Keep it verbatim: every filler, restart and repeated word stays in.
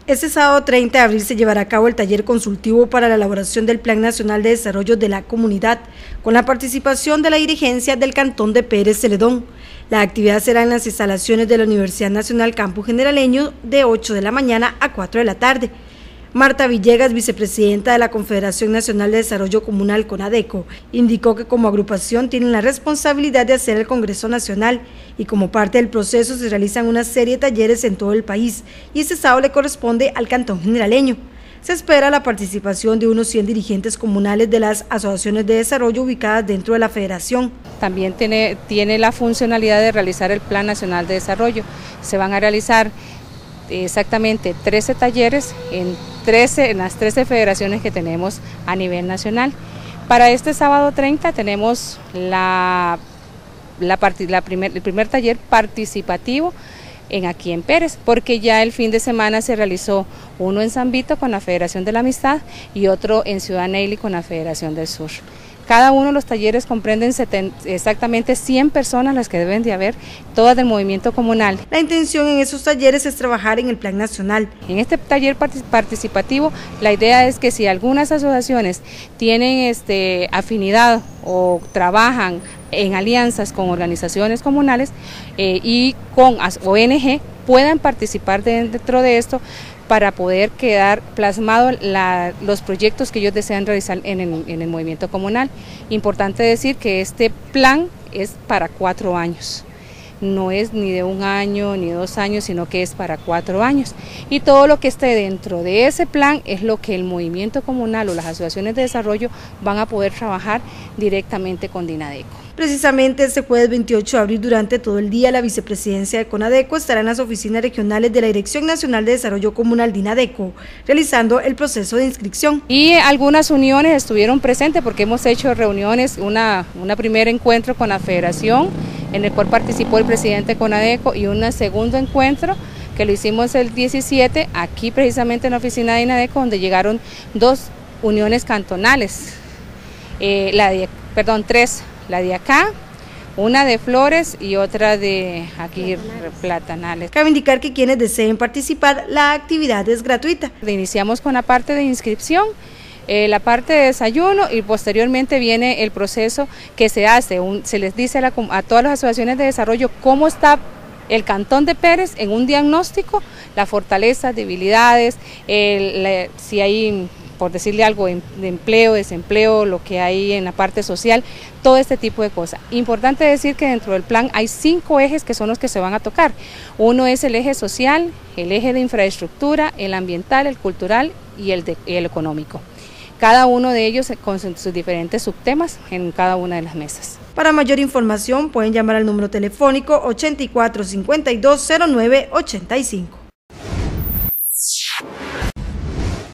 Este sábado treinta de abril se llevará a cabo el taller consultivo para la elaboración del Plan Nacional de Desarrollo de la Comunidad, con la participación de la dirigencia del Cantón de Pérez Celedón. La actividad será en las instalaciones de la Universidad Nacional Campus Generaleño de ocho de la mañana a cuatro de la tarde. Marta Villegas, vicepresidenta de la Confederación Nacional de Desarrollo Comunal CONADECO, indicó que como agrupación tienen la responsabilidad de hacer el Congreso Nacional y como parte del proceso se realizan una serie de talleres en todo el país y este sábado le corresponde al Cantón Generaleño. Se espera la participación de unos cien dirigentes comunales de las asociaciones de desarrollo ubicadas dentro de la federación. También tiene, tiene la funcionalidad de realizar el Plan Nacional de Desarrollo. Se van a realizar exactamente trece talleres en, trece, en las trece federaciones que tenemos a nivel nacional. Para este sábado treinta tenemos la, la, la primer, el primer taller participativo en aquí en Pérez, porque ya el fin de semana se realizó uno en San Vito con la Federación de la Amistad y otro en Ciudad Neily con la Federación del Sur. Cada uno de los talleres comprenden exactamente cien personas las que deben de haber, todas del movimiento comunal. La intención en esos talleres es trabajar en el plan nacional. En este taller participativo la idea es que si algunas asociaciones tienen este, afinidad o trabajan en alianzas con organizaciones comunales eh, y con O N G puedan participar de, dentro de esto para poder quedar plasmado la, los proyectos que ellos desean realizar en el, en el movimiento comunal. Importante decir que este plan es para cuatro años. No es ni de un año ni dos años, sino que es para cuatro años. Y todo lo que esté dentro de ese plan es lo que el movimiento comunal o las asociaciones de desarrollo van a poder trabajar directamente con DINADECO. Precisamente este jueves veintiocho de abril, durante todo el día, la vicepresidencia de CONADECO estará en las oficinas regionales de la Dirección Nacional de Desarrollo Comunal DINADECO, realizando el proceso de inscripción. Y algunas uniones estuvieron presentes porque hemos hecho reuniones, una, una primer encuentro con la federación, en el cual participó el presidente de CONADECO, y un segundo encuentro que lo hicimos el diecisiete, aquí precisamente en la oficina de DINADECO, donde llegaron dos uniones cantonales, eh, la de, perdón, tres, la de acá, una de Flores y otra de aquí Platanales. Platanales. Cabe indicar que quienes deseen participar, la actividad es gratuita. Iniciamos con la parte de inscripción, Eh, la parte de desayuno y posteriormente viene el proceso que se hace, un, se les dice a, la, a todas las asociaciones de desarrollo cómo está el Cantón de Pérez en un diagnóstico, las fortalezas, debilidades, el, la, si hay, por decirle algo, de empleo, desempleo, lo que hay en la parte social, todo este tipo de cosas. Importante decir que dentro del plan hay cinco ejes que son los que se van a tocar. Uno es el eje social, el eje de infraestructura, el ambiental, el cultural y el, de, el económico. Cada uno de ellos con sus diferentes subtemas en cada una de las mesas. Para mayor información pueden llamar al número telefónico ochenta y cuatro cincuenta y dos cero nueve ochenta y cinco.